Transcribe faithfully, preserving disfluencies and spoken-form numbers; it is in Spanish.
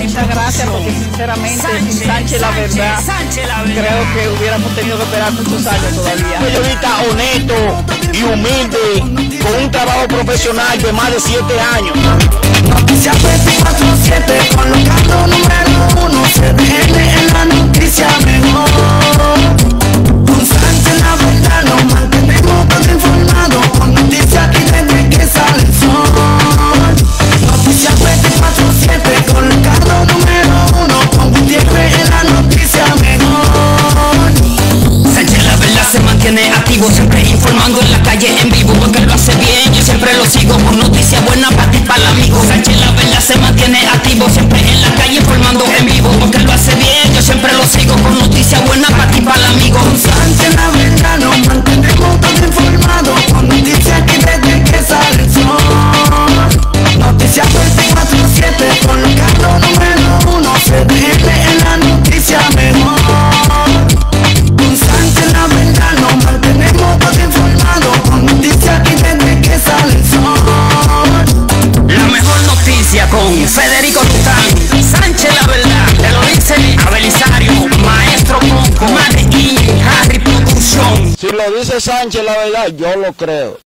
Muchas gracias, porque sinceramente sin Sánchez la verdad creo que hubiéramos tenido que esperar muchos años todavía. Un periodista honesto y humilde con un trabajo profesional de más de siete años. Noticias veinticuatro siete colocando número uno, C D N en la noticia mejor. Con Sánchez la verdad nos mantenemos todos informados, con noticias aquí desde que sale el sol. Noticias veinticuatro siete colocando número uno, con Gutiérrez en la noticia mejor. Sánchez la verdad se mantiene activo, siempre informando en la calle en vivo, porque lo hace bien, yo siempre lo sigo, con noticias buenas para ti, para el amigo. Sánchez la verdad se mantiene activo, siempre en la calle informando en vivo, porque lo hace bien, yo siempre lo sigo, con noticias buenas para ti, para el amigo. Con Sánchez la verdad nos mantenemos todos informados, con noticias aquí desde que sale el sol. Noticias veinticuatro siete colocando número uno, C D N en la noticia mejor. Con Sánchez la verdad nos mantenemos todos informados, con noticias aquí desde que sale el sol. La mejor noticia con Federico Tután, Sánchez la verdad, te lo dice Abelisario, Maestro Ponco, Made in Harry Producción. Si lo dice Sánchez la verdad, yo lo creo.